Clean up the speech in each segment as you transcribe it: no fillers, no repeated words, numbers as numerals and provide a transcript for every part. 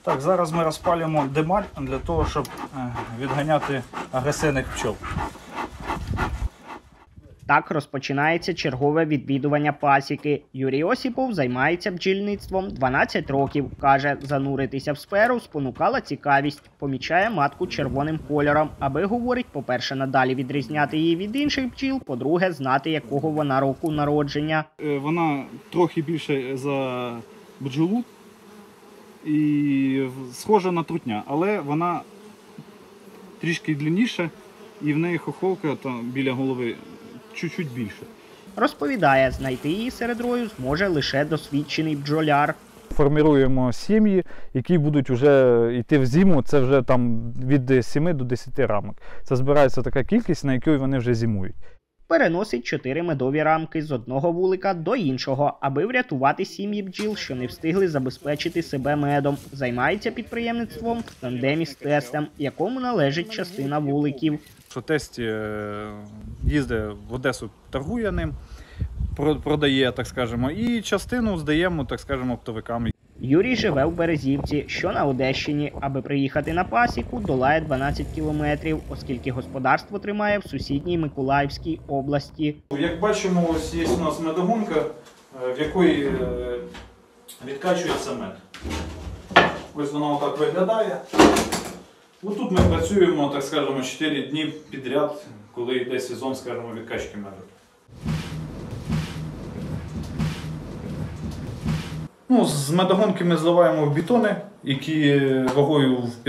Так, зараз ми розпалюємо дималь для того, щоб відганяти агресивних пчол. Так розпочинається чергове відвідування пасіки. Юрій Осіпов займається бджільництвом 12 років. Каже, зануритися в сферу спонукала цікавість. Помічає матку червоним кольором, аби, говорить, по-перше, надалі відрізняти її від інших бджіл, по-друге, знати, якого вона року народження. Вона трохи більше за бджолу і схожа на трутня, але вона трішки длинніша і в неї хохолка біля голови чуть-чуть більше. Розповідає, знайти її серед рою зможе лише досвідчений бджоляр. Формируємо сім'ї, які будуть вже йти в зиму, це вже там від 7 до 10 рамок. Це збирається така кількість, на якій вони вже зимують. Переносить 4 медові рамки з одного вулика до іншого, аби врятувати сім'ї бджіл, що не встигли забезпечити себе медом. Займається підприємництвом в тандемі з тестем, якому належить частина вуликів. Що тест їздить в Одесу, торгує ним, продає, так скажемо, і частину здаємо, так скажемо, оптовикам. Юрій живе в Березівці, що на Одещині. Аби приїхати на пасіку, долає 12 кілометрів, оскільки господарство тримає в сусідній Миколаївській області. Як бачимо, ось є у нас медогонка, в якої відкачується мед. Ось вона отак виглядає. Ось тут ми працюємо, так скажемо, 4 дні підряд, коли йде сезон, скажімо, відкачки меду. З медогонки ми зливаємо в бетони, які вагою в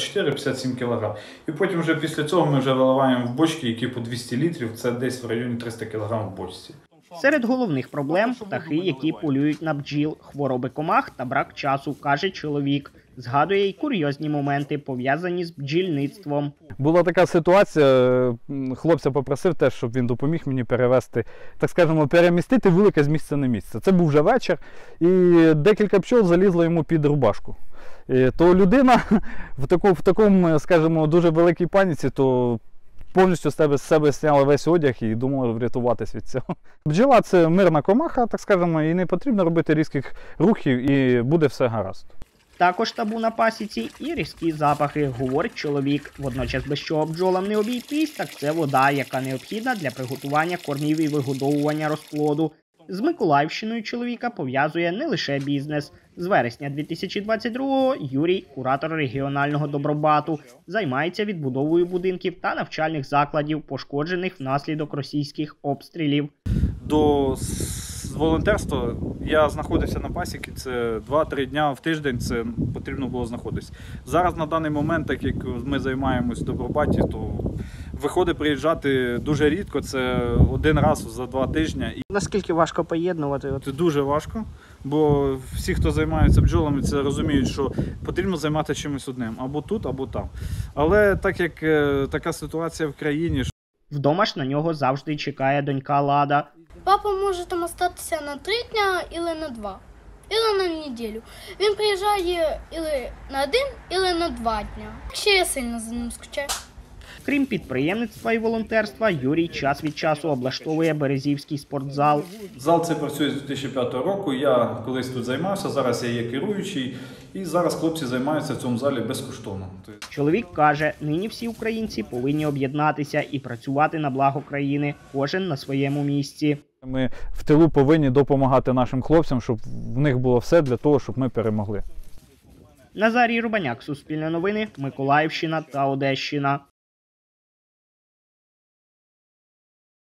54-57 кг. І потім вже після цього ми вже виливаємо в бочки, які по 200 літрів, це десь в районі 300 кг в бочці. Серед головних проблем – птахи, які полюють на бджіл, хвороби комах та брак часу, каже чоловік. Згадує й курйозні моменти, пов'язані з бджільництвом. Була така ситуація, хлопця попросив теж, щоб він допоміг мені перевезти, так скажемо, перемістити вулика з місця на місце. Це був вже вечір, і декілька пчол залізло йому під рубашку. То людина в такому, скажімо, дуже великій паніці, то повністю з себе зняла весь одяг і думала врятуватись від цього. Бджола – це мирна комаха, так скажемо, і не потрібно робити різких рухів, і буде все гаразд. Також табу на пасіці і різкі запахи, говорить чоловік. Водночас без чого бджолам не обійтись, так це вода, яка необхідна для приготування кормів і вигодовування розплоду. З Миколаївщиною чоловіка пов'язує не лише бізнес. З вересня 2022-го Юрій, куратор регіонального добробату, займається відбудовою будинків та навчальних закладів, пошкоджених внаслідок російських обстрілів. До волонтерства я знаходився на пасіці, це 2-3 дня в тиждень, це потрібно було знаходитися. Зараз на даний момент, так як ми займаємось в добробаті, то виходить приїжджати дуже рідко, це один раз за 2 тижні. Наскільки важко поєднувати? Це дуже важко, бо всі, хто займається бджолами, це розуміють, що потрібно займатися чимось одним, або тут, або там. Але так як така ситуація в країні... Вдома ж на нього завжди чекає донька Лада. Папа може там остатися на 3 дня, або на 2, або на неділю. Він приїжджає або на 1, або на 2 дня. Ще я сильно за ним скучаю. Крім підприємництва і волонтерства, Юрій час від часу облаштовує Березівський спортзал. Зал цей працює з 2005 року, я колись тут займався, зараз я є керуючий, і зараз хлопці займаються в цьому залі безкоштовно. Чоловік каже, нині всі українці повинні об'єднатися і працювати на благо країни, кожен на своєму місці. Ми в тилу повинні допомагати нашим хлопцям, щоб в них було все для того, щоб ми перемогли. Назарій Рубаняк, Суспільне новини, Миколаївщина та Одещина.